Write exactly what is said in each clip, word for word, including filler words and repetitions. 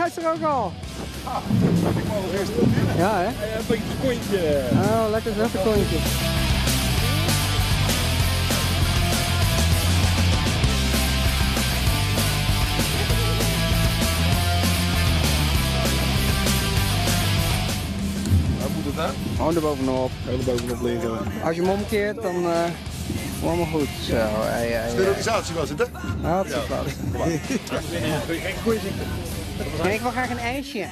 hij is er ook al. Ah, ik mag wel eerst binnen. Ja, hè? Ja, een beetje een kontje. Oh, lekker zelf een kontje. Waar moet het aan? Gewoon er bovenop. Heel er bovenop liggen. Als je hem omkeert, dan uh, allemaal goed. Zo, hey, hey, Sterilisatie was het, hè? Nou, dat is het vast. En ik wil graag een ijsje.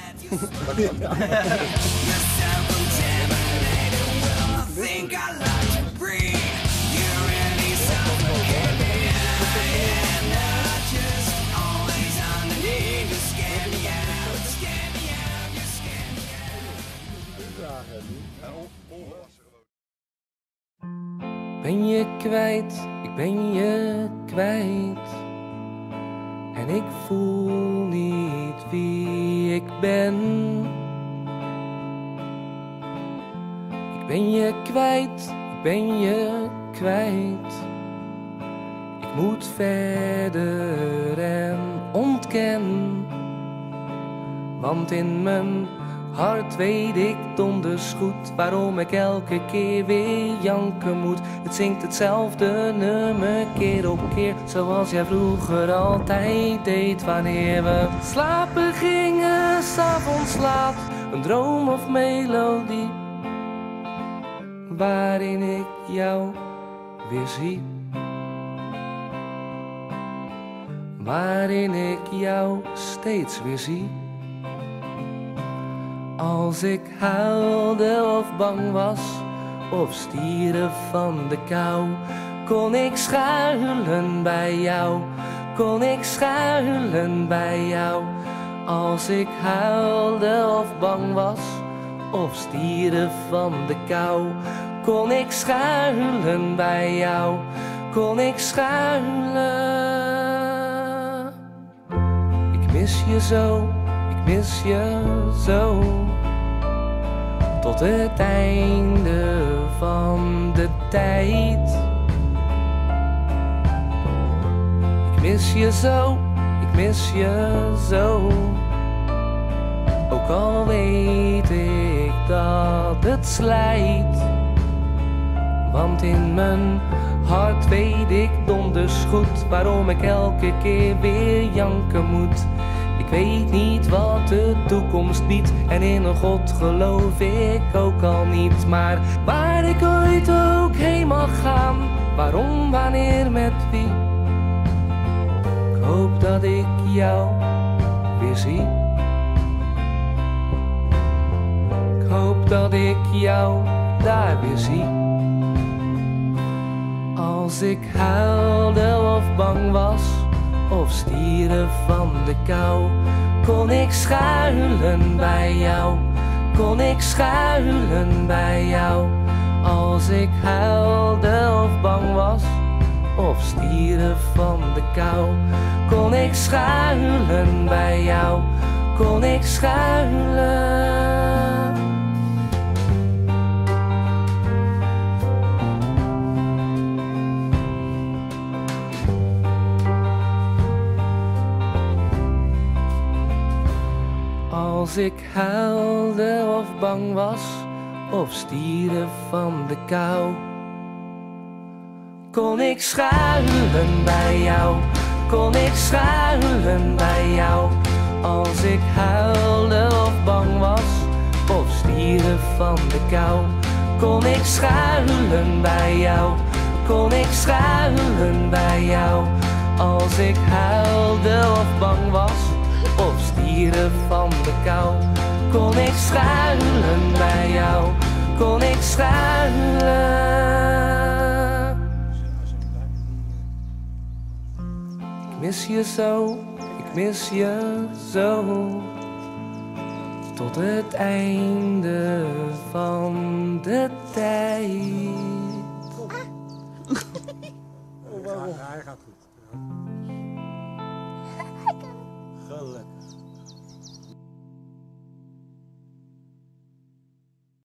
Ben je kwijt, ik ben je kwijt. En ik voel niet wie ik ben. Ik ben je kwijt, ik ben je kwijt. Ik moet verder en ontken. Want in mijn hart weet ik donders goed waarom ik elke keer weer janken moet. Het zingt hetzelfde nummer keer op keer, zoals jij vroeger altijd deed wanneer we slapen gingen, 's avonds laat. Een droom of melodie, waarin ik jou weer zie. Waarin ik jou steeds weer zie. Als ik huilde of bang was, of stierf van de kou, kon ik schuilen bij jou, kon ik schuilen bij jou. Als ik huilde of bang was, of stierf van de kou, kon ik schuilen bij jou, kon ik schuilen. Ik mis je zo, ik mis je zo, tot het einde van de tijd. Ik mis je zo, ik mis je zo, ook al weet ik dat het slijt. Want in mijn hart weet ik donders goed waarom ik elke keer weer janken moet. Ik weet niet wat de toekomst biedt en in een God geloof ik ook al niet. Maar waar ik ooit ook heen mag gaan, waarom, wanneer, met wie, ik hoop dat ik jou weer zie. Ik hoop dat ik jou daar weer zie. Als ik huilde of bang was, of stierf van de kou, kon ik schuilen bij jou, kon ik schuilen bij jou. Als ik huilde of bang was, of stierf van de kou, kon ik schuilen bij jou, kon ik schuilen. Als ik huilde of bang was, of stierf van de kou, kon ik schuilen bij jou, kon ik schuilen bij jou. Als ik huilde of bang was, of stierf van de kou, kon ik schuilen bij jou, kon ik schuilen bij jou. Als ik huilde of bang was, of stierf van de kou, kon ik schuilen bij jou, kon ik schuilen. Ik mis je zo, ik mis je zo, tot het einde van de tijd. Oh, waarom? Ja, hij gaat goed.